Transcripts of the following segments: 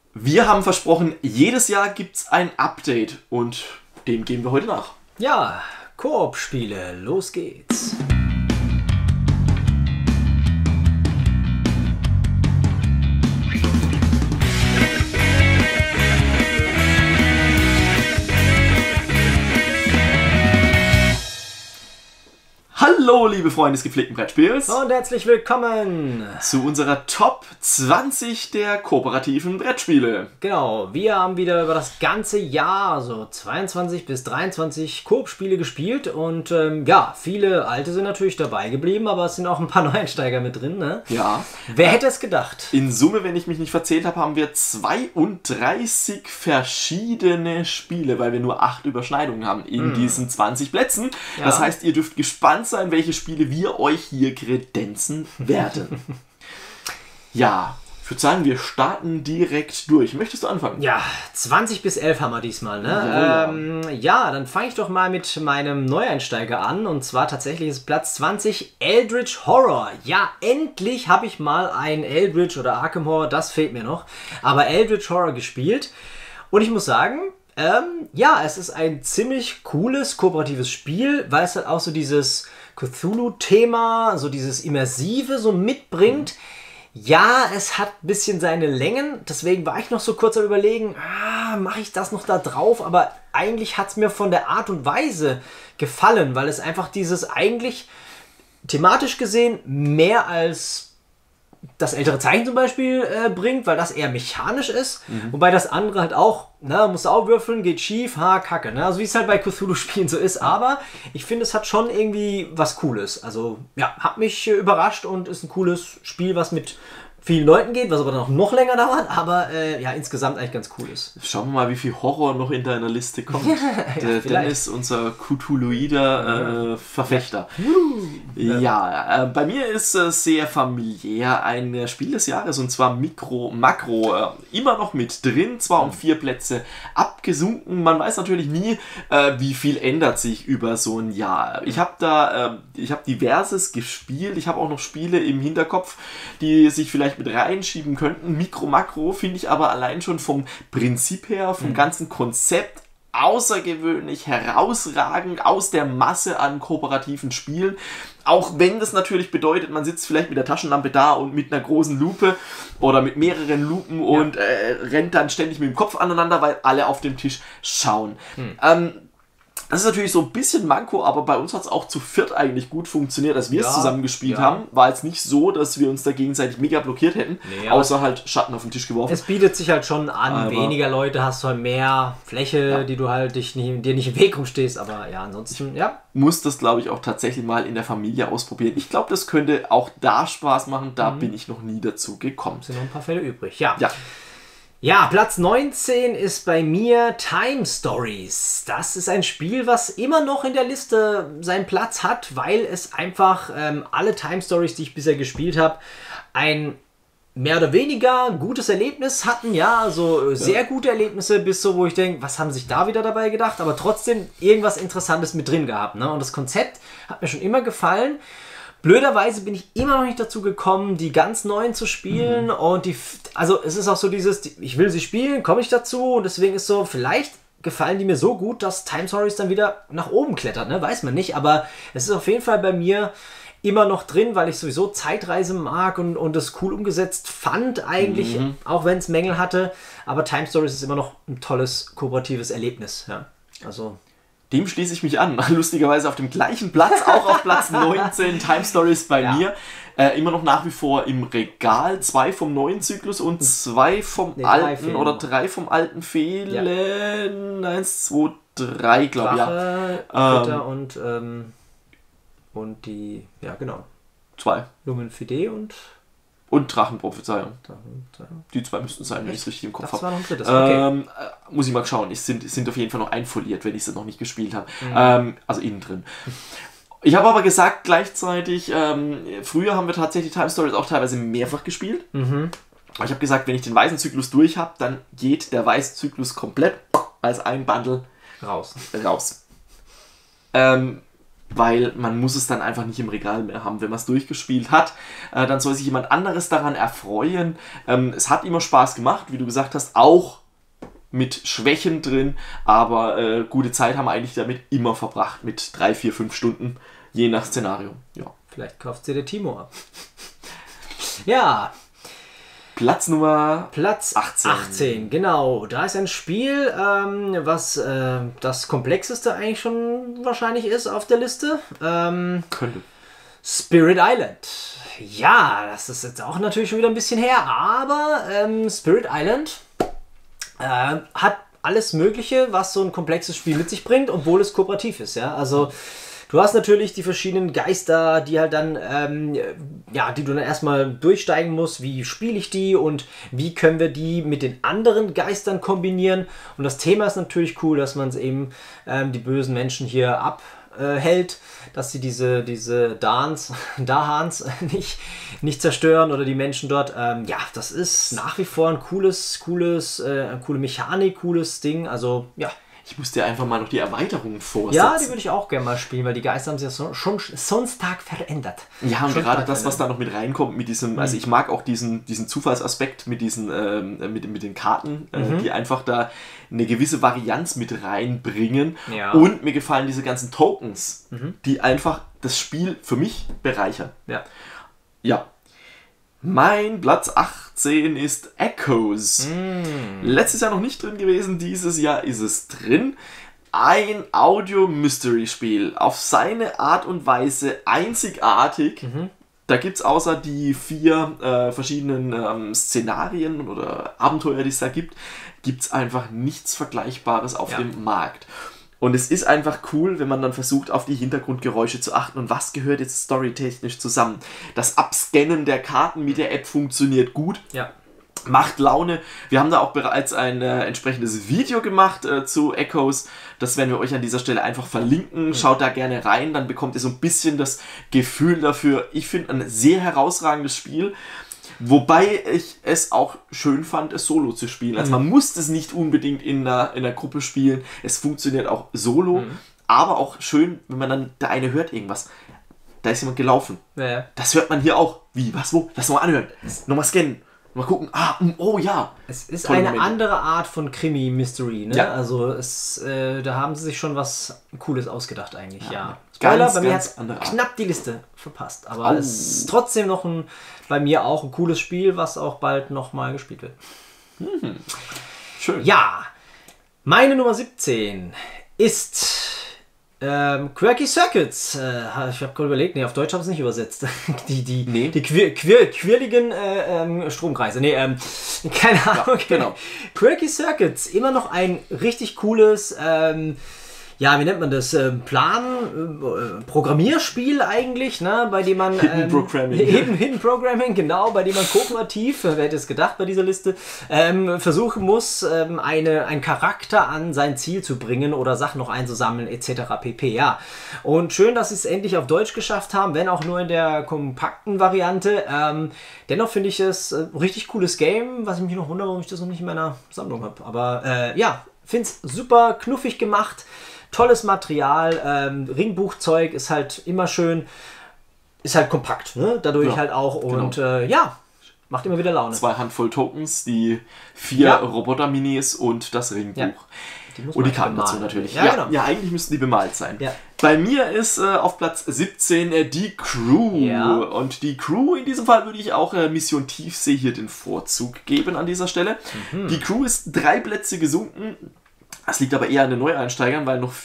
Wir haben versprochen, jedes Jahr gibt es ein Update und dem gehen wir heute nach. Ja, Koop-Spiele, los geht's. Hallo, liebe Freunde des gepflegten Brettspiels. Und herzlich willkommen zu unserer Top 20 der kooperativen Brettspiele. Genau, wir haben wieder über das ganze Jahr, so 22 bis 23 Koop-Spiele gespielt. Und ja, viele alte sind natürlich dabei geblieben, aber es sind auch ein paar Neueinsteiger mit drin, ne? Ja. Wer hätte es gedacht? In Summe, wenn ich mich nicht verzählt habe, haben wir 32 verschiedene Spiele, weil wir nur 8 Überschneidungen haben in diesen 20 Plätzen. Ja. Das heißt, ihr dürft gespannt sein, welche Spiele wir euch hier kredenzen werden. Ja, ich würde sagen, wir starten direkt durch. Möchtest du anfangen? Ja, 20 bis 11 haben wir diesmal, ne? Ja, dann fange ich doch mal mit meinem Neueinsteiger an. Und zwar tatsächlich ist Platz 20 Eldritch Horror. Ja, endlich habe ich mal ein Eldritch oder Arkham Horror, das fehlt mir noch. Aber Eldritch Horror gespielt. Und ich muss sagen, ja, es ist ein ziemlich cooles, kooperatives Spiel, weil es halt auch so dieses Cthulhu-Thema, so dieses Immersive so mitbringt. Ja, es hat ein bisschen seine Längen, deswegen war ich noch so kurz am Überlegen, mache ich das noch da drauf? Aber eigentlich hat es mir von der Art und Weise gefallen, weil es einfach dieses eigentlich thematisch gesehen mehr als das ältere Zeichen zum Beispiel bringt, weil das eher mechanisch ist, wobei das andere halt auch, ne, musst du auch würfeln, geht schief, kacke, ne? Also wie es halt bei Cthulhu-Spielen so ist, aber ich finde, es hat schon irgendwie was Cooles, also ja, hat mich überrascht und ist ein cooles Spiel, was mit vielen Leuten geht, was aber dann auch noch länger dauert, aber ja, insgesamt eigentlich ganz cool ist. Schauen wir mal, wie viel Horror noch in deiner Liste kommt. Der Dennis, unser Cthulhuider Verfechter. Ja, bei mir ist sehr familiär ein Spiel des Jahres, und zwar Makro. Immer noch mit drin, zwar um 4 Plätze abgesunken. Man weiß natürlich nie, wie viel ändert sich über so ein Jahr. Ich habe diverses gespielt. Ich habe auch noch Spiele im Hinterkopf, die sich vielleicht mit reinschieben könnten. Makro finde ich aber allein schon vom Prinzip her, vom ganzen Konzept außergewöhnlich herausragend aus der Masse an kooperativen Spielen. Auch wenn das natürlich bedeutet, man sitzt vielleicht mit der Taschenlampe da und mit einer großen Lupe oder mit mehreren Lupen und rennt dann ständig mit dem Kopf aneinander, weil alle auf dem Tisch schauen. Das ist natürlich so ein bisschen Manko, aber bei uns hat es auch zu viert eigentlich gut funktioniert, als wir es zusammen gespielt haben. War jetzt nicht so, dass wir uns da gegenseitig mega blockiert hätten, außer halt Schatten auf den Tisch geworfen. Es bietet sich halt schon an, aber weniger Leute, hast du halt mehr Fläche, die du halt dir nicht im Weg rumstehst, aber ja, ansonsten, ja. Muss das, glaube ich, auch tatsächlich mal in der Familie ausprobieren. Ich glaube, das könnte auch da Spaß machen, da bin ich noch nie dazu gekommen. Sind noch ein paar Fälle übrig, ja. Ja, Platz 19 ist bei mir Time Stories. Das ist ein Spiel, was immer noch in der Liste seinen Platz hat, weil es einfach alle Time Stories, die ich bisher gespielt habe, ein mehr oder weniger gutes Erlebnis hatten. Ja, so sehr gute Erlebnisse bis so, wo ich denke, was haben sich da wieder dabei gedacht? Aber trotzdem irgendwas Interessantes mit drin gehabt. Ne? Und das Konzept hat mir schon immer gefallen. Blöderweise bin ich immer noch nicht dazu gekommen, die ganz neuen zu spielen und also es ist auch so dieses, ich will sie spielen, komme ich dazu und deswegen ist so, vielleicht gefallen die mir so gut, dass Time Stories dann wieder nach oben klettert, ne? Weiß man nicht, aber es ist auf jeden Fall bei mir immer noch drin, weil ich sowieso Zeitreise mag und das cool umgesetzt fand eigentlich, auch wenn es Mängel hatte, aber Time Stories ist immer noch ein tolles kooperatives Erlebnis, ja, also... Dem schließe ich mich an. Lustigerweise auf dem gleichen Platz, auch auf Platz 19, Time Stories bei mir. Immer noch nach wie vor im Regal. 2 vom neuen Zyklus und 2 vom alten oder 3 vom alten fehlen. 1, 2, 3, glaube ich. Drache, und die, ja genau. 2. Lumen Fide und Drachenprophezeiung. Die 2 müssten sein, wenn ich es richtig im Kopf habe. Das war noch ein drittes, okay. Muss ich mal schauen. Sind auf jeden Fall noch einfoliert, wenn ich es noch nicht gespielt habe. Also innen drin. Ich habe aber gesagt, gleichzeitig, früher haben wir tatsächlich Time Stories auch teilweise mehrfach gespielt. Aber ich habe gesagt, wenn ich den weißen Zyklus durch habe, dann geht der weiße Zyklus komplett als ein Bundle raus. weil man muss es dann einfach nicht im Regal mehr haben. Wenn man es durchgespielt hat, dann soll sich jemand anderes daran erfreuen. Es hat immer Spaß gemacht, wie du gesagt hast, auch mit Schwächen drin, aber gute Zeit haben wir eigentlich damit immer verbracht, mit 3, 4, 5 Stunden, je nach Szenario. Ja. Vielleicht kauft sie der Timo ab. Ja. Platz 18, genau. Da ist ein Spiel, was das komplexeste eigentlich schon wahrscheinlich ist auf der Liste. Könnte. Spirit Island. Ja, das ist jetzt auch natürlich schon wieder ein bisschen her, aber Spirit Island hat alles Mögliche, was so ein komplexes Spiel mit sich bringt, obwohl es kooperativ ist. Ja? Also du hast natürlich die verschiedenen Geister, die halt dann, die du dann erstmal durchsteigen musst. Wie spiele ich die und wie können wir die mit den anderen Geistern kombinieren? Und das Thema ist natürlich cool, dass man es eben die bösen Menschen hier abhält, dass sie diese Dahans nicht zerstören oder die Menschen dort. Das ist nach wie vor ein coole Mechanik, cooles Ding. Also ja. Ich muss dir einfach mal noch die Erweiterungen vorsetzen. Ja, die würde ich auch gerne mal spielen, weil die Geister haben sich ja schon sonst stark verändert. Ja, und gerade das, was da noch mit reinkommt, mit diesem, also ich mag auch diesen Zufallsaspekt mit mit den Karten, die einfach da eine gewisse Varianz mit reinbringen. Ja. Und mir gefallen diese ganzen Tokens, die einfach das Spiel für mich bereichern. Ja. Ja. Mein Platz 18 ist Echoes. Letztes Jahr noch nicht drin gewesen, dieses Jahr ist es drin. Ein Audio-Mystery-Spiel. Auf seine Art und Weise einzigartig. Da gibt es außer die 4 verschiedenen Szenarien oder Abenteuer, die es da gibt, es einfach nichts Vergleichbares auf dem Markt. Und es ist einfach cool, wenn man dann versucht, auf die Hintergrundgeräusche zu achten und was gehört jetzt storytechnisch zusammen. Das Abscannen der Karten mit der App funktioniert gut. Ja. Macht Laune. Wir haben da auch bereits ein entsprechendes Video gemacht zu Echoes. Das werden wir euch an dieser Stelle einfach verlinken. Schaut da gerne rein, dann bekommt ihr so ein bisschen das Gefühl dafür. Ich finde ein sehr herausragendes Spiel. Wobei ich es auch schön fand, es solo zu spielen. Also man muss es nicht unbedingt in einer Gruppe spielen. Es funktioniert auch solo. Aber auch schön, wenn man dann, der eine hört irgendwas. Da ist jemand gelaufen. Ja. Das hört man hier auch. Wie? Was? Wo? Lass mal anhören. Nochmal scannen. Mal gucken. Oh ja. Es ist tolle eine Momente. Andere Art von Krimi-Mystery. Ne? Ja. Also da haben sie sich schon was Cooles ausgedacht eigentlich. Ja. Spoiler, bei mir hat es knapp die Liste verpasst. Aber es ist trotzdem noch bei mir auch ein cooles Spiel, was auch bald nochmal gespielt wird. Schön. Ja, meine Nummer 17 ist Quirky Circuits. Ich habe gerade überlegt, auf Deutsch haben sie es nicht übersetzt. Die quirligen Stromkreise. Keine Ahnung. Ja, genau. Quirky Circuits, immer noch ein richtig cooles wie nennt man das? Programmierspiel eigentlich, ne? Bei dem man Hidden Programming. Hidden Programming, genau, bei dem man kooperativ, wer hätte es gedacht bei dieser Liste, versuchen muss, einen Charakter an sein Ziel zu bringen oder Sachen noch einzusammeln, etc. pp. Ja. Und schön, dass sie es endlich auf Deutsch geschafft haben, wenn auch nur in der kompakten Variante. Dennoch finde ich es ein richtig cooles Game, was ich mich noch wundere, warum ich das noch nicht in meiner Sammlung habe. Aber finde es super knuffig gemacht. Tolles Material, Ringbuchzeug ist halt immer schön, ist halt kompakt, ne? Dadurch halt auch und genau. Macht immer wieder Laune. 2 Handvoll Tokens, die 4 Roboter-Minis und das Ringbuch. Ja. Und die Karten dazu natürlich. Genau. Ja, eigentlich müssten die bemalt sein. Ja. Bei mir ist auf Platz 17 die Crew. Ja. Und die Crew, in diesem Fall würde ich auch Mission Tiefsee hier den Vorzug geben an dieser Stelle. Die Crew ist 3 Plätze gesunken. Das liegt aber eher an den Neueinsteigern, weil noch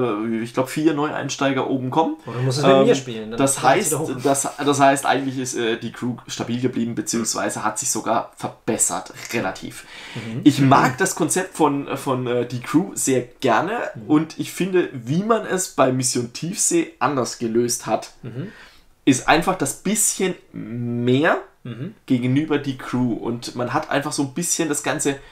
4 Neueinsteiger oben kommen. Oder muss es mit mir spielen? Das heißt, eigentlich ist die Crew stabil geblieben, beziehungsweise hat sich sogar verbessert, relativ. Ich mag das Konzept von die Crew sehr gerne und ich finde, wie man es bei Mission Tiefsee anders gelöst hat, ist einfach das bisschen mehr gegenüber die Crew und man hat einfach so ein bisschen das Ganze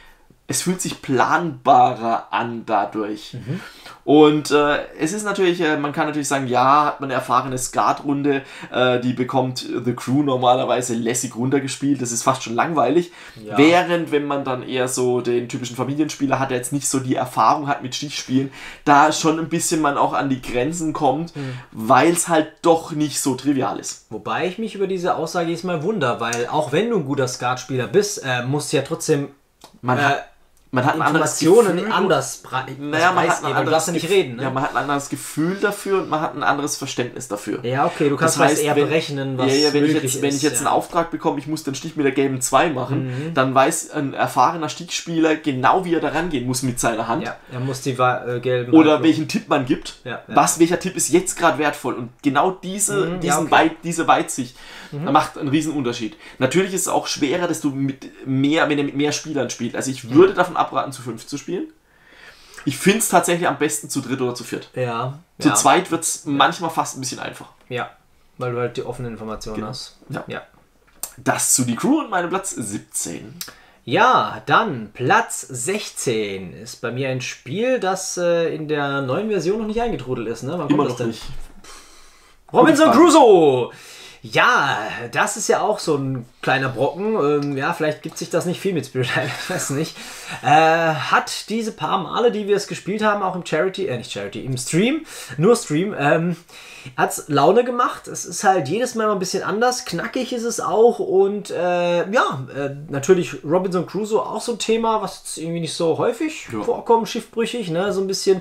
es fühlt sich planbarer an dadurch. Und es ist natürlich, man kann natürlich sagen, ja, hat man eine erfahrene Skatrunde, die bekommt The Crew normalerweise lässig runtergespielt, das ist fast schon langweilig. Ja. Während, wenn man dann eher so den typischen Familienspieler hat, der jetzt nicht so die Erfahrung hat mit Stichspielen, da schon ein bisschen man auch an die Grenzen kommt, weil es halt doch nicht so trivial ist. Wobei ich mich über diese Aussage jetzt mal wundere, weil auch wenn du ein guter Skatspieler bist, musst du ja trotzdem... Man hat Informationen anders preisgeben, du darfst ja nicht reden. Ne? Ja, man hat ein anderes Gefühl dafür und man hat ein anderes Verständnis dafür. Ja, okay, du kannst das eher berechnen, was wenn ich jetzt einen Auftrag bekomme, ich muss den Stich mit der gelben 2 machen, dann weiß ein erfahrener Stichspieler genau, wie er da rangehen muss mit seiner Hand. Ja, er muss die gelben... Oder welchen Tipp man gibt. Ja. Welcher Tipp ist jetzt gerade wertvoll. Und genau diese Weitsicht macht einen riesen Unterschied. Natürlich ist es auch schwerer, dass du wenn er mit mehr Spielern spielt. Also ich würde davon abraten, zu 5 zu spielen. Ich finde es tatsächlich am besten zu 3 oder zu 4. Ja. Zu 2 wird es manchmal fast ein bisschen einfach. Ja, weil du halt die offenen Informationen hast. Ja. Das zu die Crew und meine Platz 17. Ja, dann Platz 16 ist bei mir ein Spiel, das in der neuen Version noch nicht eingetrudelt ist. Ne? Wann kommt Immer das noch denn? nicht. Robinson Crusoe! Ja, das ist ja auch so ein kleiner Brocken. Vielleicht gibt sich das nicht viel mit Spirit Island, ich weiß nicht. Hat diese paar Male, die wir es gespielt haben, auch im im Stream, hat es Laune gemacht. Es ist halt jedes Mal ein bisschen anders. Knackig ist es auch. Und natürlich Robinson Crusoe auch so ein Thema, was jetzt irgendwie nicht so häufig vorkommt, schiffbrüchig, ne? So ein bisschen,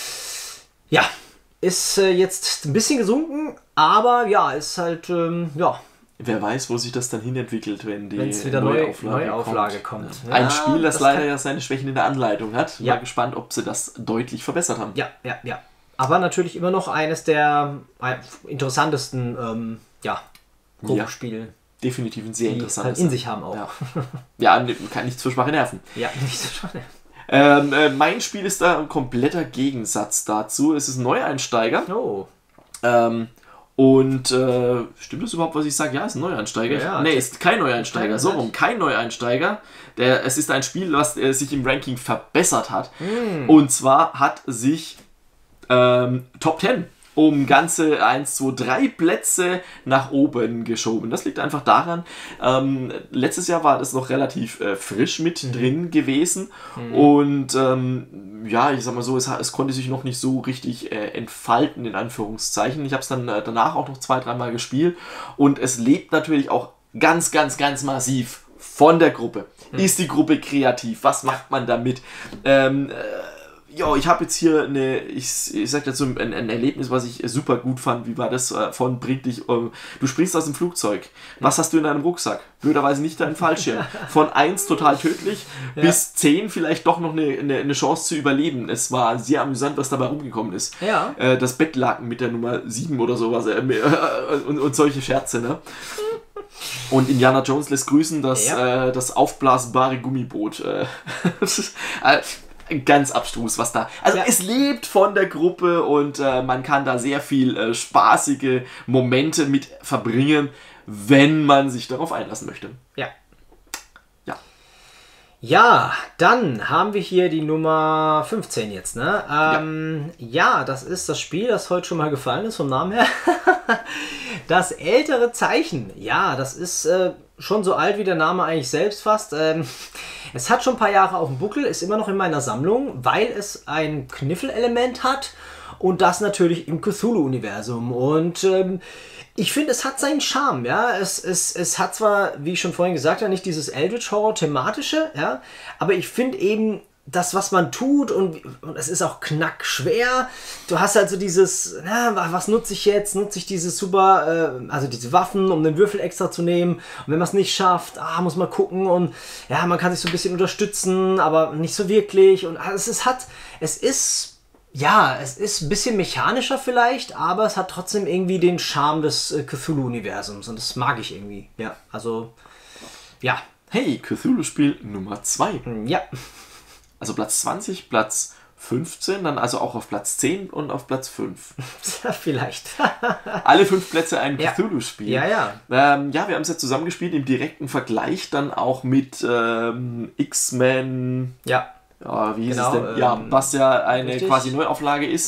ist jetzt ein bisschen gesunken, aber ist halt, Wer weiß, wo sich das dann hinentwickelt, wenn die wieder neue Auflage kommt. Ja. Ein Spiel, das leider seine Schwächen in der Anleitung hat. Mal gespannt, ob sie das deutlich verbessert haben. Ja. Aber natürlich immer noch eines der interessantesten Gruppenspiele. Definitiv ein sehr interessantes. Halt in sich haben auch. Kann nichts für schwache Nerven. Ja, nicht so schade. Mein Spiel ist da ein kompletter Gegensatz dazu. Es ist ein Neueinsteiger. Oh. Stimmt das überhaupt, was ich sage? Ja, es ist ein Neueinsteiger. Ist kein Neueinsteiger. So rum, kein Neueinsteiger. Es ist ein Spiel, was sich im Ranking verbessert hat. Und zwar hat sich Top 10 um ganze 1, 2, 3 Plätze nach oben geschoben. Das liegt einfach daran, letztes Jahr war das noch relativ frisch mit drin gewesen und ich sag mal so, es konnte sich noch nicht so richtig entfalten, in Anführungszeichen. Ich habe es dann danach auch noch 2, 3 Mal gespielt und es lebt natürlich auch ganz, ganz, ganz massiv von der Gruppe. Ist die Gruppe kreativ? Was macht man damit? Ich habe jetzt hier ich sag dazu ein Erlebnis, was ich super gut fand. Wie war das von bringt dich, du springst aus dem Flugzeug. Was hast du in deinem Rucksack? Blöderweise nicht deinen Fallschirm. Von 1 total tödlich bis 10 vielleicht doch noch eine Chance zu überleben. Es war sehr amüsant, was dabei rumgekommen ist. Ja. Das Bettlaken mit der Nummer 7 oder sowas und solche Scherze, ne? Und Indiana Jones lässt grüßen, das aufblasbare Gummiboot. Ganz abstrus, was da... Also es lebt von der Gruppe und man kann da sehr viel spaßige Momente mit verbringen, wenn man sich darauf einlassen möchte. Ja, dann haben wir hier die Nummer 15 jetzt, ne? Das ist das Spiel, das heute schon mal gefallen ist vom Namen her. Das ältere Zeichen. Ja, das ist schon so alt wie der Name eigentlich selbst fast. Es hat schon ein paar Jahre auf dem Buckel, ist immer noch in meiner Sammlung, weil es ein Kniffelelement hat und das natürlich im Cthulhu-Universum. Und ich finde, es hat seinen Charme, ja. Es hat zwar, wie ich schon vorhin gesagt habe, nicht dieses Eldritch-Horror-thematische, ja, aber ich finde eben das, was man tut und es ist auch knackschwer. Du hast also dieses, was nutze ich jetzt? Nutze ich dieses diese Waffen, um den Würfel extra zu nehmen? Und wenn man es nicht schafft, muss man gucken und man kann sich so ein bisschen unterstützen, aber nicht so wirklich. Und es ist ein bisschen mechanischer vielleicht, aber es hat trotzdem irgendwie den Charme des Cthulhu-Universums und das mag ich irgendwie. Ja, also, ja. Hey, Cthulhu-Spiel Nummer 2. Ja. Also Platz 20, Platz 15, dann also auch auf Platz 10 und auf Platz 5. Vielleicht. Alle 5 Plätze ein Cthulhu-Spiel. Ja, ja. Ja, wir haben es ja zusammengespielt im direkten Vergleich dann auch mit X-Men. Ja. Ja, wie hieß es denn? Ja, was ja eine quasi Neuauflage ist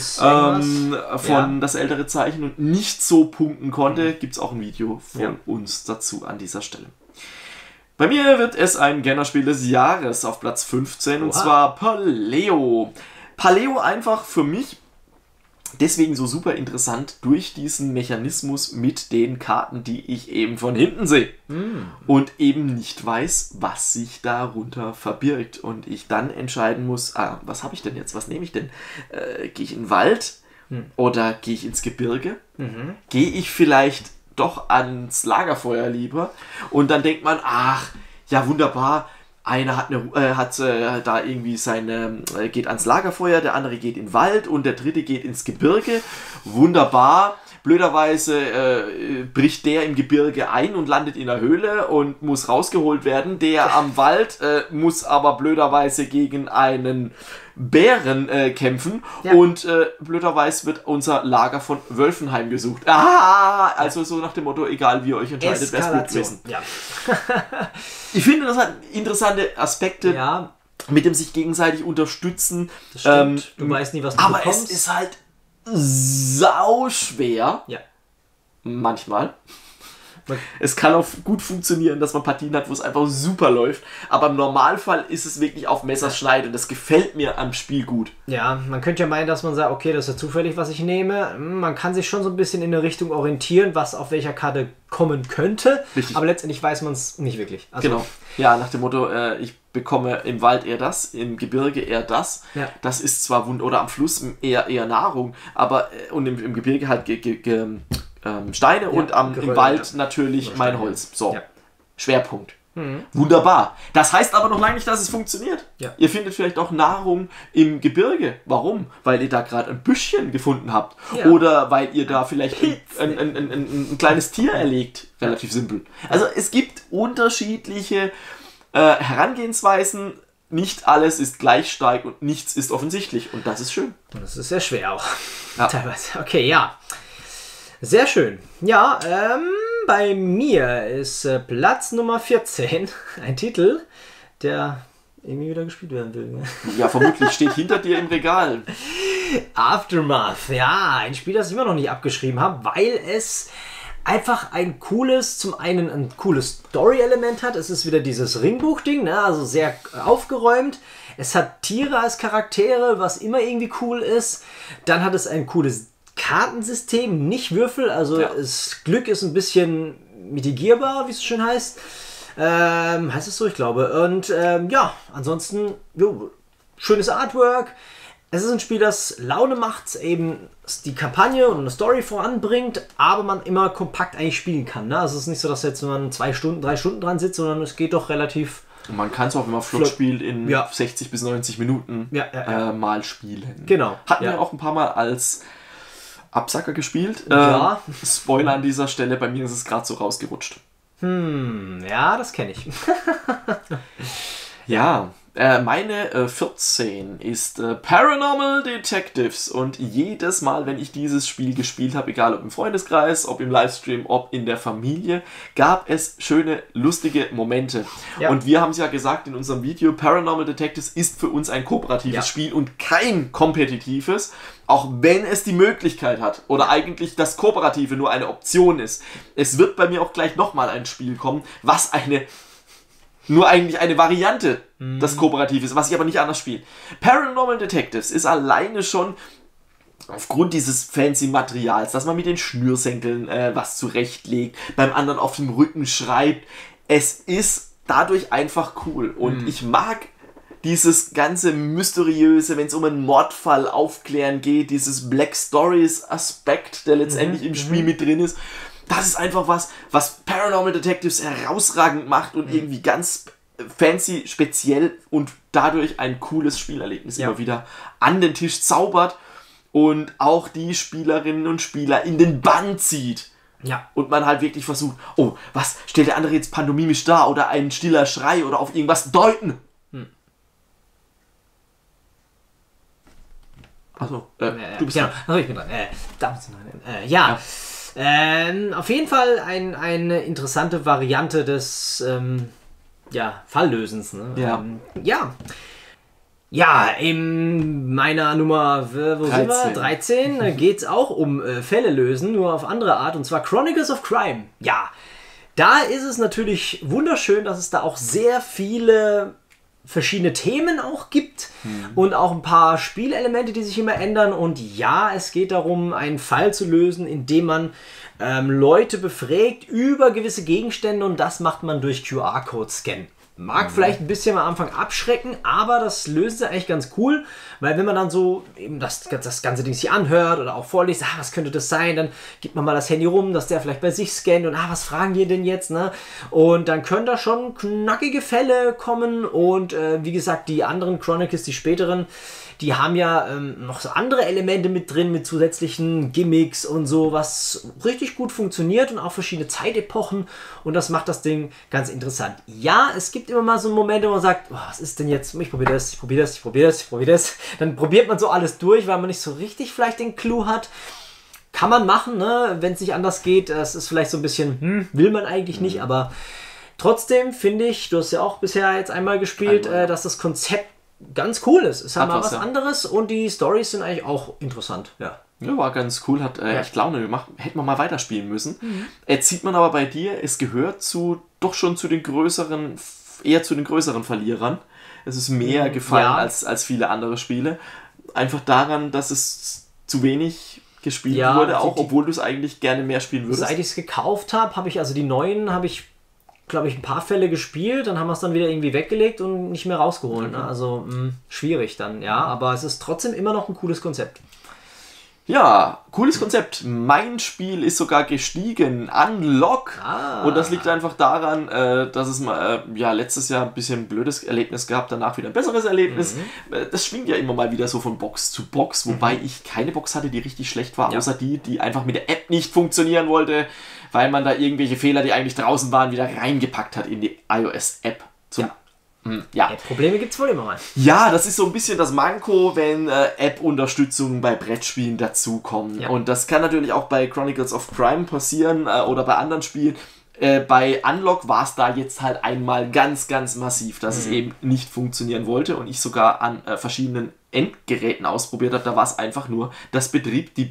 von das ältere Zeichen und nicht so punkten konnte, gibt es auch ein Video von uns dazu an dieser Stelle. Bei mir wird es ein Genderspiel des Jahres auf Platz 15 und zwar Paleo. Paleo einfach für mich deswegen so super interessant durch diesen Mechanismus mit den Karten, die ich eben von hinten sehe und eben nicht weiß, was sich darunter verbirgt und ich dann entscheiden muss, was habe ich denn jetzt, was nehme ich denn? Gehe ich in den Wald oder gehe ich ins Gebirge? Gehe ich vielleicht doch ans Lagerfeuer lieber? Und dann denkt man, ach, ja wunderbar, einer hat da irgendwie geht ans Lagerfeuer, der andere geht in den Wald und der dritte geht ins Gebirge. Wunderbar. Blöderweise bricht der im Gebirge ein und landet in der Höhle und muss rausgeholt werden. Der am Wald muss aber blöderweise gegen einen Bären kämpfen und blöderweise wird unser Lager von Wölfen heimgesucht. Also so nach dem Motto, egal wie ihr euch entscheidet, wer es gut gewesen. Ja. Ich finde, das hat interessante Aspekte mit dem sich gegenseitig unterstützen. Das stimmt. Du weißt nie, was du aber bekommst. Aber es ist halt sau schwer. Ja. Manchmal. Es kann auch gut funktionieren, dass man Partien hat, wo es einfach super läuft. Aber im Normalfall ist es wirklich auf Messerschneide. Und das gefällt mir am Spiel gut. Ja, man könnte ja meinen, dass man sagt, okay, das ist ja zufällig, was ich nehme. Man kann sich schon so ein bisschen in eine Richtung orientieren, was auf welcher Karte kommen könnte. Richtig. Aber letztendlich weiß man es nicht wirklich. Also, genau. Ja, nach dem Motto, ich bekomme im Wald eher das, im Gebirge eher das. Ja. Das ist zwar oder am Fluss eher Nahrung, aber und im Gebirge halt Steine und im Wald natürlich mein Holz. So, Schwerpunkt. Wunderbar. Das heißt aber noch lange nicht, dass es funktioniert. Ja. Ihr findet vielleicht auch Nahrung im Gebirge. Warum? Weil ihr da gerade ein Büschchen gefunden habt. Ja. Oder weil ihr da vielleicht ein kleines Tier erlegt. Relativ simpel. Also es gibt unterschiedliche Herangehensweisen. Nicht alles ist gleich stark und nichts ist offensichtlich. Und das ist schön. Und das ist sehr schwer auch. Ja. Teilweise. Okay, ja. Sehr schön. Ja, bei mir ist Platz Nummer 14 ein Titel, der irgendwie wieder gespielt werden will. Ja, vermutlich steht hinter dir im Regal. Aftermath, ja, ein Spiel, das ich immer noch nicht abgeschrieben habe, weil es einfach zum einen ein cooles Story-Element hat. Es ist wieder dieses Ringbuch-Ding, ne? Also sehr aufgeräumt. Es hat Tiere als Charaktere, was immer irgendwie cool ist. Dann hat es ein cooles Kartensystem, nicht Würfel, also das Glück ist ein bisschen mitigierbar, wie es schön heißt. Heißt es so, ich glaube. Und ansonsten, schönes Artwork. Es ist ein Spiel, das Laune macht, eben die Kampagne und eine Story voranbringt, aber man immer kompakt eigentlich spielen kann. Ne? Also es ist nicht so, dass jetzt man 2 Stunden, 3 Stunden dran sitzt, sondern es geht doch relativ... Und man kann es auch, wenn man flott spielt, in 60 bis 90 Minuten mal spielen. Genau. Hatten wir auch ein paar Mal als Absacker gespielt. Spoiler an dieser Stelle, bei mir ist es gerade so rausgerutscht. Ja, das kenne ich. Ja, meine 14 ist Paranormal Detectives und jedes Mal, wenn ich dieses Spiel gespielt habe, egal ob im Freundeskreis, ob im Livestream, ob in der Familie, gab es schöne, lustige Momente. Ja. Und wir haben es ja gesagt in unserem Video, Paranormal Detectives ist für uns ein kooperatives Spiel und kein kompetitives, auch wenn es die Möglichkeit hat oder eigentlich das Kooperative nur eine Option ist. Es wird bei mir auch gleich nochmal ein Spiel kommen, was nur eigentlich eine Variante des Kooperatives, was ich aber nicht anders spiele. Paranormal Detectives ist alleine schon aufgrund dieses fancy Materials, dass man mit den Schnürsenkeln was zurechtlegt, beim anderen auf dem Rücken schreibt. Es ist dadurch einfach cool und ich mag dieses ganze Mysteriöse, wenn es um einen Mordfall aufklären geht, dieses Black Stories Aspekt, der letztendlich im Spiel mit drin ist. Das ist einfach was Paranormal Detectives herausragend macht und irgendwie ganz fancy, speziell und dadurch ein cooles Spielerlebnis immer wieder an den Tisch zaubert und auch die Spielerinnen und Spieler in den Bann zieht. Ja. Und man halt wirklich versucht, was stellt der andere jetzt pantomimisch dar oder ein stiller Schrei oder auf irgendwas deuten. Achso, du bist genau. Achso, ich bin dran. Ja. Auf jeden Fall eine interessante Variante des Falllösens. Ne? Ja, in meiner Nummer 13 geht es auch um Fälle lösen, nur auf andere Art, und zwar Chronicles of Crime. Ja, da ist es natürlich wunderschön, dass es da auch sehr viele verschiedene Themen auch gibt und auch ein paar Spielelemente, die sich immer ändern. Und ja, es geht darum, einen Fall zu lösen, indem man Leute befragt über gewisse Gegenstände, und das macht man durch QR-Code-Scan. Mag vielleicht ein bisschen am Anfang abschrecken, aber das löst sich eigentlich ganz cool, weil wenn man dann so eben das ganze Ding sich anhört oder auch vorliest, was könnte das sein, dann gibt man mal das Handy rum, dass der vielleicht bei sich scannt und was fragen die denn jetzt, ne? Und dann können da schon knackige Fälle kommen und wie gesagt, die anderen Chronicles, die späteren, die haben ja noch so andere Elemente mit drin, mit zusätzlichen Gimmicks und so, was richtig gut funktioniert und auch verschiedene Zeitepochen, und das macht das Ding ganz interessant. Ja, es gibt immer mal so Momente, wo man sagt, was ist denn jetzt, ich probiere das. Dann probiert man so alles durch, weil man nicht so richtig vielleicht den Clou hat. Kann man machen, ne? Wenn es nicht anders geht. Es ist vielleicht so ein bisschen, will man eigentlich nicht, aber trotzdem finde ich, du hast ja auch bisher jetzt einmal gespielt, dass das Konzept ganz cool ist. Es hat mal was anderes und die Storys sind eigentlich auch interessant. Ja, war ganz cool, hat echt Laune gemacht. Hätte man mal weiterspielen müssen. Jetzt sieht man aber bei dir, es gehört doch schon zu den größeren, eher zu den größeren Verlierern. Es ist mehr gefallen als viele andere Spiele. Einfach daran, dass es zu wenig gespielt wurde, auch obwohl du es eigentlich gerne mehr spielen würdest. Seit ich es gekauft habe, habe ich die neuen, glaube ich, ein paar Fälle gespielt, dann haben wir es dann wieder irgendwie weggelegt und nicht mehr rausgeholt. Ne? Also schwierig dann, aber es ist trotzdem immer noch ein cooles Konzept. Ja, cooles Konzept. Mein Spiel ist sogar gestiegen. Unlock. Und das liegt einfach daran, dass es mal letztes Jahr ein bisschen ein blödes Erlebnis gab, danach wieder ein besseres Erlebnis. Das schwingt ja immer mal wieder so von Box zu Box, wobei ich keine Box hatte, die richtig schlecht war, außer die einfach mit der App nicht funktionieren wollte, weil man da irgendwelche Fehler, die eigentlich draußen waren, wieder reingepackt hat in die iOS-App. Probleme gibt es wohl immer mal. Ja, das ist so ein bisschen das Manko, wenn App-Unterstützung bei Brettspielen dazukommen. Ja. Und das kann natürlich auch bei Chronicles of Crime passieren oder bei anderen Spielen. Bei Unlock war es da jetzt halt einmal ganz, ganz massiv, dass es eben nicht funktionieren wollte und ich sogar an verschiedenen Endgeräten ausprobiert habe. Da war es einfach nur die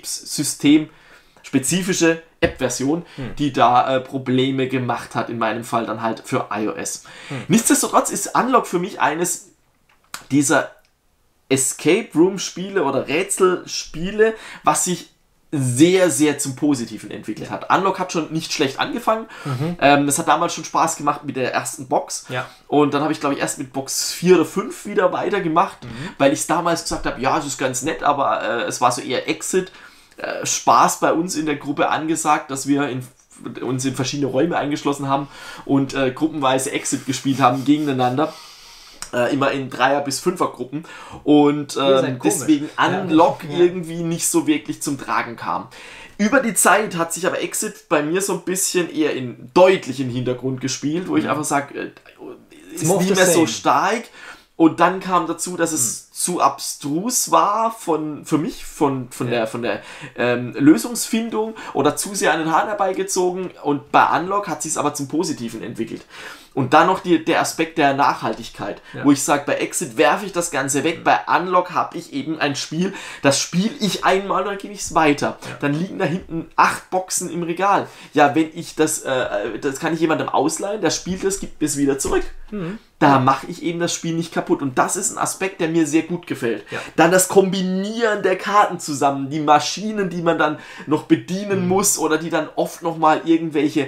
Betriebssystem-spezifische App-Version, die da Probleme gemacht hat, in meinem Fall dann halt für iOS. Nichtsdestotrotz ist Unlock für mich eines dieser Escape Room-Spiele oder Rätselspiele, was sich sehr, sehr zum Positiven entwickelt hat. Unlock hat schon nicht schlecht angefangen. Es hat damals schon Spaß gemacht mit der ersten Box. Ja. Und dann habe ich, glaube ich, erst mit Box 4 oder 5 wieder weitergemacht, weil ich es damals gesagt habe, es ist ganz nett, aber es war so eher Exit. Spaß bei uns in der Gruppe angesagt, dass wir uns in verschiedene Räume eingeschlossen haben und gruppenweise Exit gespielt haben gegeneinander. Immer in 3er- bis 5er-Gruppen und deswegen Unlock irgendwie nicht so wirklich zum Tragen kam. Über die Zeit hat sich aber Exit bei mir so ein bisschen eher deutlich in den Hintergrund gespielt, wo ich einfach sage, ist nicht mehr so stark. Und dann kam dazu, dass es zu abstrus war für mich, von der Lösungsfindung oder zu sehr an den Haaren herbeigezogen. Und bei Unlock hat sich es aber zum Positiven entwickelt. Und dann noch der Aspekt der Nachhaltigkeit, wo ich sage, bei Exit werfe ich das Ganze weg, bei Unlock habe ich eben ein Spiel, das spiele ich einmal und dann gehe ich es weiter. Ja. Dann liegen da hinten 8 Boxen im Regal. Ja, wenn ich das kann ich jemandem ausleihen, der spielt das, gibt es wieder zurück. Da mache ich eben das Spiel nicht kaputt. Und das ist ein Aspekt, der mir sehr gut gefällt. Ja. Dann das Kombinieren der Karten zusammen, die Maschinen, die man dann noch bedienen muss oder die dann oft nochmal irgendwelche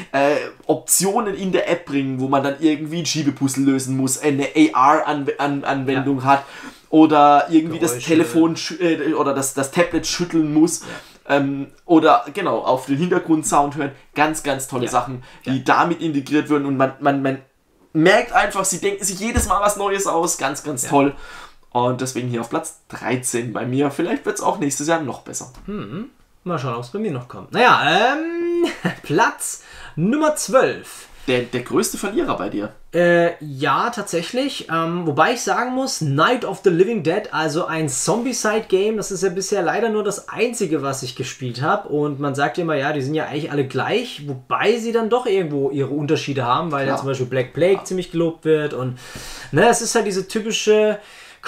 Optionen in der App bringen, wo man dann irgendwie ein Schiebepuzzle lösen muss, eine AR-Anwendung hat oder irgendwie Geräusche. Das Telefon oder das Tablet schütteln muss. Ja. Oder genau, auf den Hintergrundsound hören. Ganz, ganz tolle Sachen, die damit integriert werden und man merkt einfach, sie denken sich jedes Mal was Neues aus. Ganz, ganz toll. Und deswegen hier auf Platz 13 bei mir. Vielleicht wird es auch nächstes Jahr noch besser. Mal schauen, ob es bei mir noch kommt. Naja, Platz Nummer 12. der größte Verlierer bei dir. Ja, tatsächlich. Wobei ich sagen muss, Night of the Living Dead, also ein Zombicide-Game, das ist ja bisher leider nur das einzige, was ich gespielt habe. Und man sagt immer, ja, die sind ja eigentlich alle gleich, wobei sie dann doch irgendwo ihre Unterschiede haben, weil ja zum Beispiel Black Plague ziemlich gelobt wird. Und ne, es ist halt diese typische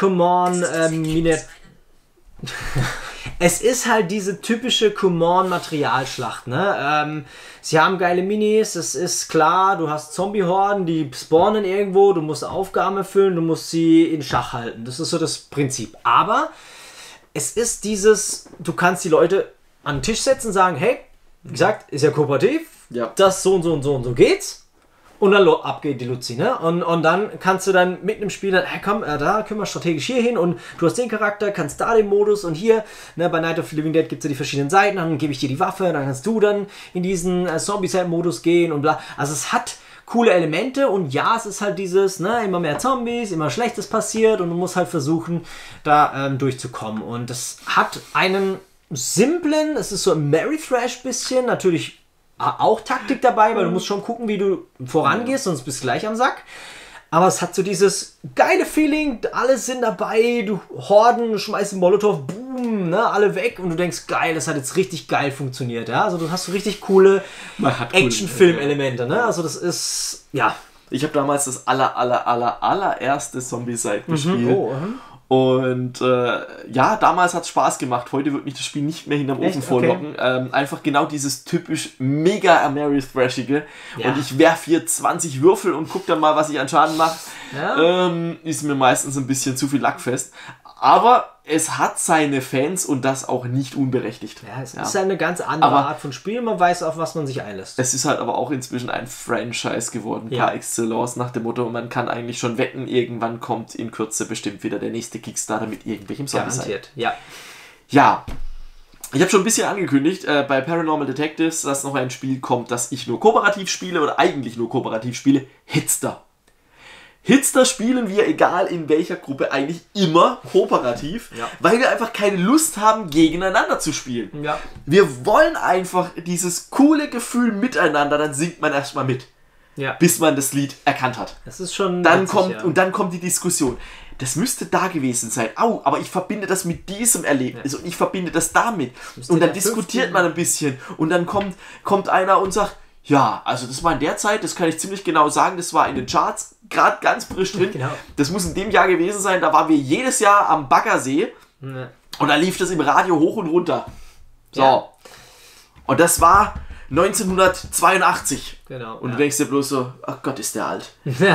es ist halt diese typische Command-Materialschlacht, ne? Sie haben geile Minis, es ist klar, du hast Zombie-Horden, die spawnen irgendwo, du musst Aufgaben erfüllen, du musst sie in Schach halten. Das ist so das Prinzip. Aber es ist du kannst die Leute an den Tisch setzen und sagen, hey, wie gesagt, ist ja kooperativ, das so und so und so und so geht's. Und dann ab geht die Luzi, ne? Und dann kannst du dann mit einem Spiel dann, hey komm, da können wir strategisch hier hin und du hast den Charakter, kannst da den Modus und hier, ne, bei Night of the Living Dead gibt es ja die verschiedenen Seiten, dann gebe ich dir die Waffe, dann kannst du dann in diesen Zombie-Side-Modus gehen und bla. Also es hat coole Elemente und ja, es ist halt dieses, ne, immer mehr Zombies, immer Schlechtes passiert und du musst halt versuchen, da durchzukommen. Und das hat einen simplen, es ist so ein Merry Thrash bisschen, natürlich auch Taktik dabei, weil du musst schon gucken, wie du vorangehst, sonst bist du gleich am Sack. Aber es hat so dieses geile Feeling, alle sind dabei, du Horden, du schmeißt den Molotow, boom, ne, alle weg und du denkst, geil, das hat jetzt richtig geil funktioniert. Ja? Also du hast so richtig coole Action-Film-Elemente. Ne? Also das ist, ja. Ich habe damals das allererste Zombie-Side gespielt. Und ja, damals hat es Spaß gemacht. Heute wird mich das Spiel nicht mehr hinterm Ofen vorlocken. Einfach genau dieses typisch mega Mary-Thrashige. Ja. Und ich werfe hier 20 Würfel und gucke dann mal, was ich an Schaden mache. Ja. Ist mir meistens ein bisschen zu viel Lackfest. Aber es hat seine Fans und das auch nicht unberechtigt. Ja, es ist eine ganz andere Art von Spiel. Man weiß, auf was man sich einlässt. Es ist halt aber auch inzwischen ein Franchise geworden, par excellence, nach dem Motto, man kann eigentlich schon wetten, irgendwann kommt in Kürze bestimmt wieder der nächste Kickstarter mit irgendwelchem Zombie-Side. Garantiert, ja. Ja. Ich habe schon ein bisschen angekündigt, bei Paranormal Detectives, dass noch ein Spiel kommt, das ich nur kooperativ spiele oder eigentlich nur kooperativ spiele, Hitster. Hitster spielen wir, egal in welcher Gruppe, eigentlich immer kooperativ, weil wir einfach keine Lust haben, gegeneinander zu spielen. Ja. Wir wollen einfach dieses coole Gefühl miteinander, dann singt man erstmal mit, bis man das Lied erkannt hat. Das ist schon dann witzig, und dann kommt die Diskussion. Das müsste da gewesen sein. Aber ich verbinde das mit diesem Erlebnis und ich verbinde das damit. Und dann diskutiert man ein bisschen und dann kommt einer und sagt, ja, also das war in der Zeit, das kann ich ziemlich genau sagen, das war in den Charts gerade ganz frisch drin. Genau. Das muss in dem Jahr gewesen sein, da waren wir jedes Jahr am Baggersee und da lief das im Radio hoch und runter. So. Ja. Und das war 1982. Genau. Und du denkst dir bloß so, ach Gott, ist der alt.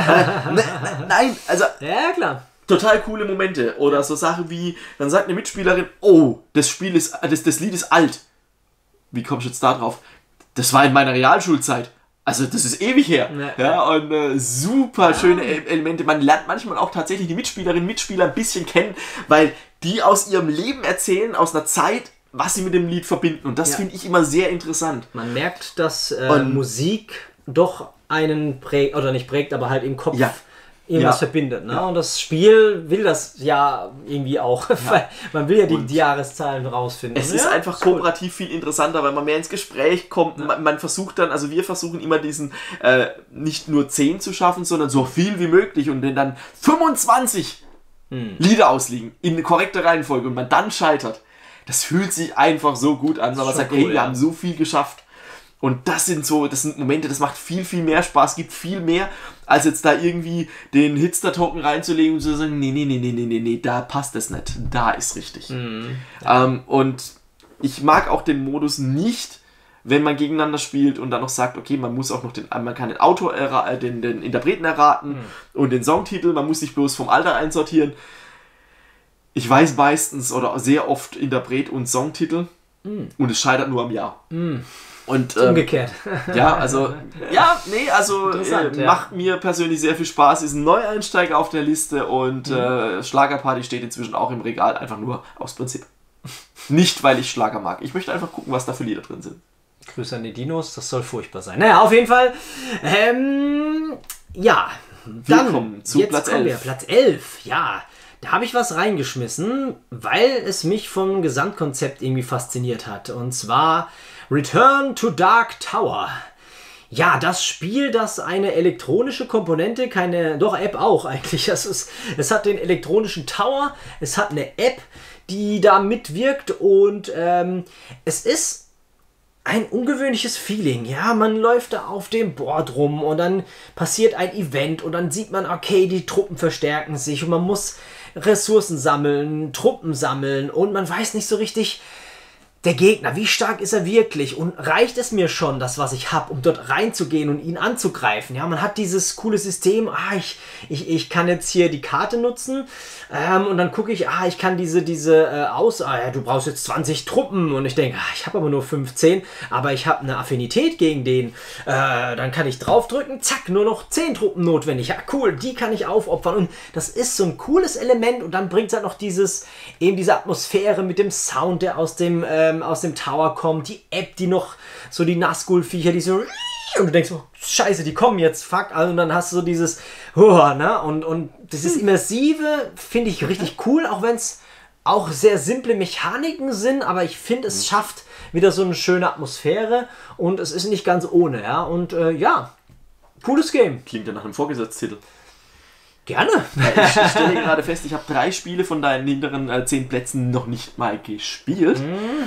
Nein, also... Ja, klar. Total coole Momente. Oder so Sachen wie, dann sagt eine Mitspielerin, oh, das Lied ist alt. Wie kommst du jetzt da drauf? Das war in meiner Realschulzeit. Also das ist ewig her. Ja, und super schöne Elemente. Man lernt manchmal auch tatsächlich die Mitspielerinnen und Mitspieler ein bisschen kennen, weil die aus ihrem Leben erzählen, aus einer Zeit, was sie mit dem Lied verbinden. Und das finde ich immer sehr interessant. Man merkt, dass Musik doch einen prägt, oder nicht prägt, aber halt im Kopf irgendwas verbindet. Ne? Ja. Und das Spiel will das ja irgendwie auch, weil man will ja die Jahreszahlen rausfinden. Es ist einfach kooperativ viel interessanter, weil man mehr ins Gespräch kommt. Man versucht dann, also wir versuchen immer diesen, nicht nur 10 zu schaffen, sondern so viel wie möglich und wenn dann 25 Lieder ausliegen, in korrekter Reihenfolge und man dann scheitert. Das fühlt sich einfach so gut an, weil man sagt, hey, wir haben so viel geschafft. Und das sind Momente, das macht viel, viel mehr Spaß, gibt viel mehr, als jetzt da irgendwie den Hitster-Token reinzulegen und zu sagen, nee, da passt es nicht, da ist richtig. Und ich mag auch den Modus nicht, wenn man gegeneinander spielt und dann noch sagt, okay, man muss auch noch man kann den Autor, den Interpreten erraten und den Songtitel, man muss sich bloß vom Alter einsortieren. Ich weiß meistens oder sehr oft Interpret und Songtitel und es scheitert nur am Jahr. Und, umgekehrt. Macht mir persönlich sehr viel Spaß, ist ein Neueinsteiger auf der Liste und Schlagerparty steht inzwischen auch im Regal, einfach nur aus Prinzip. Nicht, weil ich Schlager mag. Ich möchte einfach gucken, was da für Lieder drin sind. Grüße an die Dinos, das soll furchtbar sein. Naja, auf jeden Fall. Dann kommen zu Platz 11. Platz 11, ja. Da habe ich was reingeschmissen, weil es mich vom Gesamtkonzept irgendwie fasziniert hat. Und zwar Return to Dark Tower. Ja, das Spiel, das eine elektronische Komponente, doch App auch eigentlich. Es hat den elektronischen Tower, es hat eine App, die da mitwirkt und es ist ein ungewöhnliches Feeling. Ja, man läuft da auf dem Board rum und dann passiert ein Event und dann sieht man, okay, die Truppen verstärken sich und man muss Ressourcen sammeln, Truppen sammeln und man weiß nicht so richtig, der Gegner, wie stark ist er wirklich? Und reicht es mir schon, das, was ich habe, um dort reinzugehen und ihn anzugreifen? Ja, man hat dieses coole System, ich kann jetzt hier die Karte nutzen und dann gucke ich, ich kann du brauchst jetzt 20 Truppen und ich denke, ich habe aber nur 15, aber ich habe eine Affinität gegen den. Dann kann ich draufdrücken, zack, nur noch 10 Truppen notwendig. Ja, cool, die kann ich aufopfern und das ist so ein cooles Element und dann bringt es halt noch diese Atmosphäre mit dem Sound, der aus dem Tower kommt, die App, die noch so die Nazgul-Viecher, die so und du denkst, oh, scheiße, die kommen jetzt, fuck, also und dann hast du so dieses ne? Und dieses Immersive finde ich richtig cool, auch wenn es auch sehr simple Mechaniken sind, aber ich finde, es schafft wieder so eine schöne Atmosphäre und es ist nicht ganz ohne, ja, und cooles Game. Klingt ja nach einem Vorgesetztitel. Gerne. Ich stelle gerade fest, ich habe 3 Spiele von deinen hinteren 10 Plätzen noch nicht mal gespielt.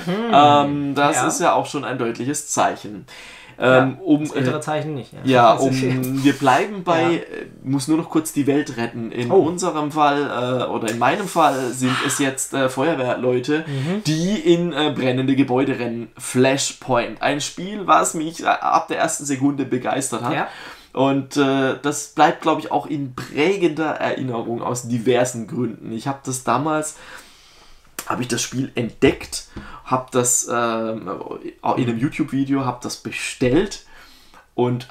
Das ist ja auch schon ein deutliches Zeichen. Das ältere Zeichen nicht. Wir bleiben bei, muss nur noch kurz die Welt retten. In unserem Fall, oder in meinem Fall, sind es jetzt Feuerwehrleute, die in brennende Gebäude rennen. Flashpoint. Ein Spiel, was mich ab der ersten Sekunde begeistert hat. Ja. Und das bleibt, glaube ich, auch in prägender Erinnerung aus diversen Gründen. Ich habe das damals, das Spiel entdeckt, habe das in einem YouTube-Video, habe das bestellt und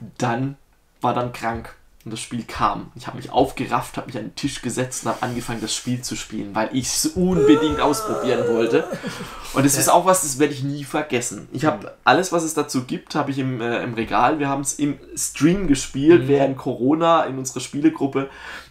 war dann krank. Und das Spiel kam. Ich habe mich aufgerafft, habe mich an den Tisch gesetzt und habe angefangen, das Spiel zu spielen, weil ich es unbedingt ausprobieren wollte. Und es ist auch was, das werde ich nie vergessen. Ich habe alles, was es dazu gibt, habe ich im Regal. Wir haben es im Stream gespielt, während Corona in unserer Spielegruppe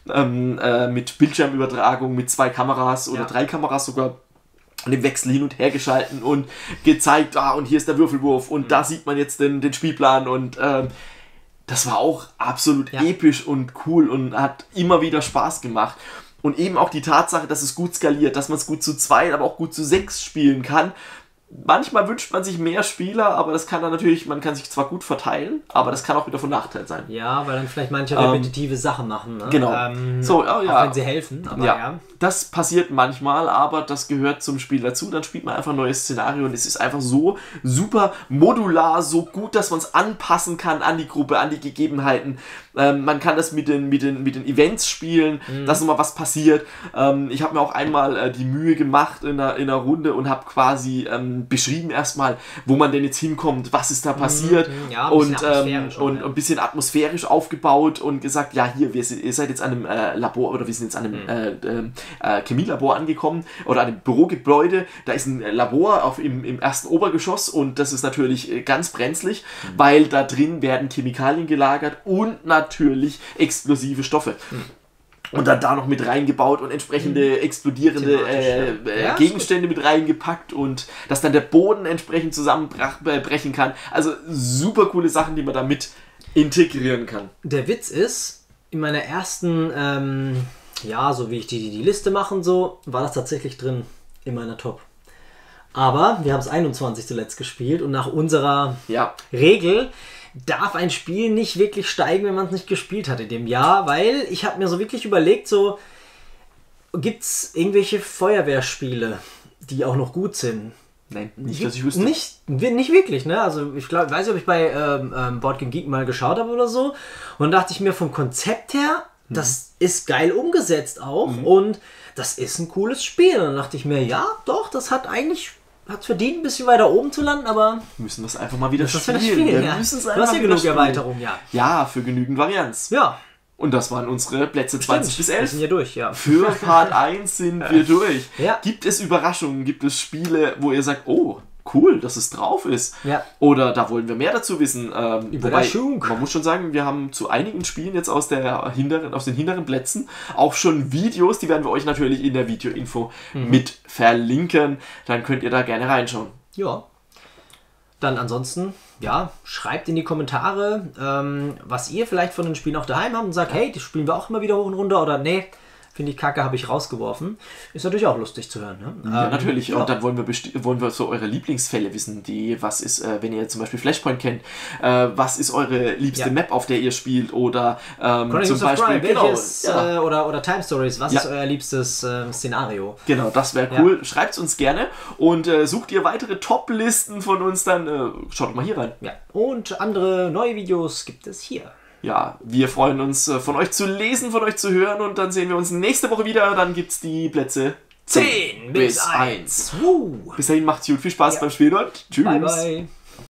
mit Bildschirmübertragung, mit 2 Kameras oder 3 Kameras sogar. Und im Wechsel hin und her geschalten und gezeigt, und hier ist der Würfelwurf und da sieht man jetzt den Spielplan und das war auch absolut episch und cool und hat immer wieder Spaß gemacht. Und eben auch die Tatsache, dass es gut skaliert, dass man es gut zu 2, aber auch gut zu 6 spielen kann. Manchmal wünscht man sich mehr Spieler, aber das kann dann natürlich, man kann sich zwar gut verteilen, aber das kann auch wieder von Nachteil sein. Ja, weil dann vielleicht manche repetitive Sachen machen. Ne? Genau. Auch wenn sie helfen. Aber das passiert manchmal, aber das gehört zum Spiel dazu. Dann spielt man einfach ein neues Szenario und es ist einfach so super modular, so gut, dass man es anpassen kann an die Gruppe, an die Gegebenheiten. Man kann das mit den Events spielen, dass nochmal was passiert. Ich habe mir auch einmal die Mühe gemacht in einer Runde und habe quasi beschrieben erstmal, wo man denn jetzt hinkommt, was ist da passiert und ein bisschen atmosphärisch aufgebaut und gesagt, ihr seid jetzt an einem Labor oder wir sind jetzt an einem Chemielabor angekommen oder an einem Bürogebäude, da ist ein Labor im ersten Obergeschoss und das ist natürlich ganz brenzlig, weil da drin werden Chemikalien gelagert und natürlich explosive Stoffe. Und dann da noch mit reingebaut und entsprechende explodierende Gegenstände mit reingepackt und dass dann der Boden entsprechend zusammenbrechen kann. Also super coole Sachen, die man da mit integrieren kann. Der Witz ist, in meiner ersten, so wie ich die Liste mache und so, war das tatsächlich drin in meiner Top. Aber wir haben es 21 zuletzt gespielt und nach unserer Regel darf ein Spiel nicht wirklich steigen, wenn man es nicht gespielt hat in dem Jahr, weil ich habe mir so wirklich überlegt, gibt es irgendwelche Feuerwehrspiele, die auch noch gut sind? Nein, nicht, dass ich wüsste. Nicht wirklich, ne? Also ich weiß nicht, ob ich bei Board Game Geek mal geschaut habe oder so. Und dann dachte ich mir vom Konzept her, das ist geil umgesetzt auch und das ist ein cooles Spiel. Und dann dachte ich mir, ja, doch, das hat verdient, ein bisschen weiter oben zu landen, aber... Müssen wir es einfach mal wieder spielen. Wir müssen es einfach du hast ja genug Erweiterung, Ja, für genügend Varianz. Ja. Und das waren unsere Plätze 20 bis 11. Wir sind ja durch, Für Part 1 sind wir durch. Ja. Gibt es Überraschungen? Gibt es Spiele, wo ihr sagt, oh, cool, dass es drauf ist? Ja. Oder da wollen wir mehr dazu wissen? Überraschung. Man muss schon sagen, wir haben zu einigen Spielen jetzt aus den hinteren Plätzen auch schon Videos, die werden wir euch natürlich in der Videoinfo mit verlinken. Dann könnt ihr da gerne reinschauen. Ja. dann ansonsten, ja, schreibt in die Kommentare, was ihr vielleicht von den Spielen auch daheim habt und sagt, hey, die spielen wir auch immer wieder hoch und runter oder nee, finde ich kacke, habe ich rausgeworfen. Ist natürlich auch lustig zu hören. Ne? Ja, natürlich. Ja. Und dann wollen wir so eure Lieblingsfälle wissen, was ist, wenn ihr zum Beispiel Flashpoint kennt, was ist eure liebste Map, auf der ihr spielt oder zum Beispiel welches, oder Time Stories, was ist euer liebstes Szenario? Genau, das wäre cool. Ja. Schreibt es uns gerne und sucht ihr weitere Top-Listen von uns, dann schaut mal hier rein. Ja. Und andere neue Videos gibt es hier. Ja, wir freuen uns, von euch zu lesen, von euch zu hören und dann sehen wir uns nächste Woche wieder. Dann gibt es die Plätze 10 bis 1. Bis dahin macht's gut, viel Spaß beim Spielen und tschüss. Bye, bye.